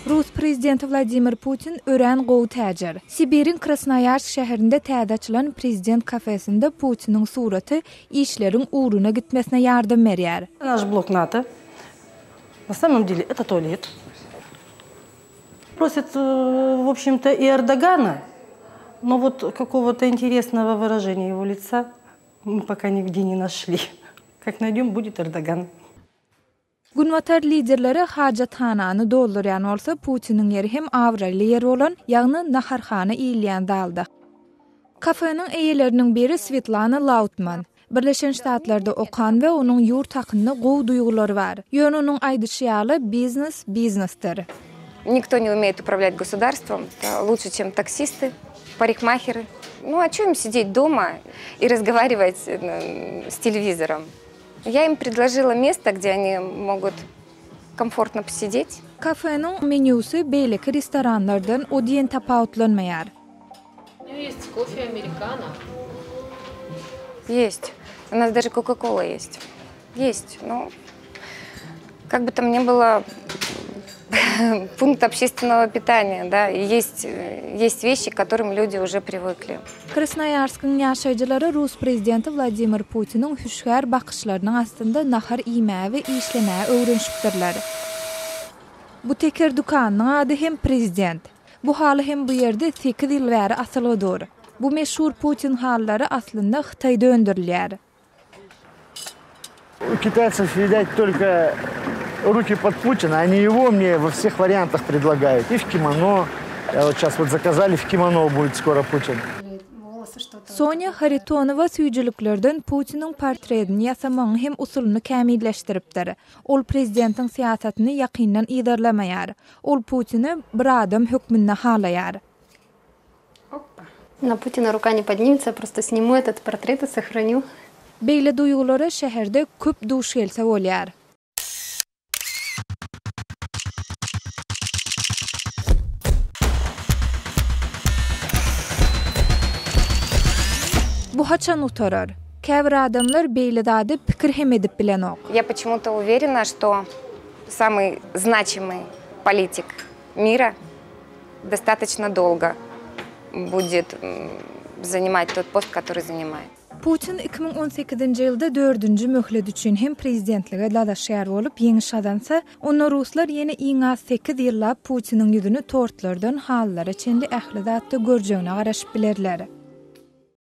Rus prezidenti Vladimir Putin ören gowy täjer. Sibirin Krasnoyarsk şäherinde täze açylan prezident kafesinde Putinin suraty işlerin uğruna gitmesine yardım berýär. Наш блок НАТО. На самом деле это туалет. Просят, в общем-то, и Эрдогана, но вот какого-то интересного выражения его лица мы пока нигде не нашли. Как найдем, будет Эрдоган. Günwatar liderleri hajathanany doldurýan bolsa Putinin ýeri hem awraly ýer bolan, ýagny naharhana iýilýän daldy. Kafenin eýeleriniň biri Svetlana Lautman. Birleşen Ştatlarda okan ve onun yurt hakkında gowy duygulary var. Ýöne onuň aýdyşýaly biznesdir. Никто не умеет управлять государством лучше, чем таксисты, парикмахеры. Ну, а чё им сидеть дома и разговаривать с телевизором? Я им предложила место, где они могут комфортно посидеть. Kafenin menüsü beýleki restoranlardan odýen tapawutlanmaýar. Есть кофе американо. Есть. У нас даже Кока-кола есть. Есть. Ну, как бы там ни было, пункт общественного питания, да, и есть вещи, к которым люди уже привыкли. Krasnoyarsk'ın ýaşaýjylary Rus prezidenti Vladimir Putinin hüşgär bakışlarynyň astynda nahar iýmä we işlemä öwrenşipdirler. Bu teker dukanyň ady hem prezident. Bu haly hem bu ýerde 8 ýyl bäri asylgydyr. Bu meşhur Putin hallary aslynda Hytaýda öndürilýär. У китайцев, видать, только руки под Путина, они его мне во всех вариантах предлагают. И в кимоно. Вот сейчас вот заказали, в кимоно будет скоро Путин. Sonya Haritonova süýjülüklerden Putinin portretini ýasamagyň hem usulyny kämilleşdiripdir. Ol prezidentiň siýasatyny ýakyndan iýdarlamaýar. Ol Putini bir adam hökmünde halaýar. На Путина рука не поднимется, просто сниму этот портрет и сохраню. Beýle duýgulary şäherde köp duş gelse bolýar. Bu haçan utarar. Käbir adamlar beýle dady pikir hem edip bilenok. Я почему-то уверена, что самый значимый политик мира достаточно долго будет занимать тот пост, который занимает. Putin 2018-nji ýylda 4-nji möhlet üçin hem prezidentlige dadaşýar bolup ýeňi şadansa, onda ruslar ýene iňa 8 ýyllap Putinin ýüzüni tortlardan hallara çenli ähli zatda görjegine garaşyp bilerler.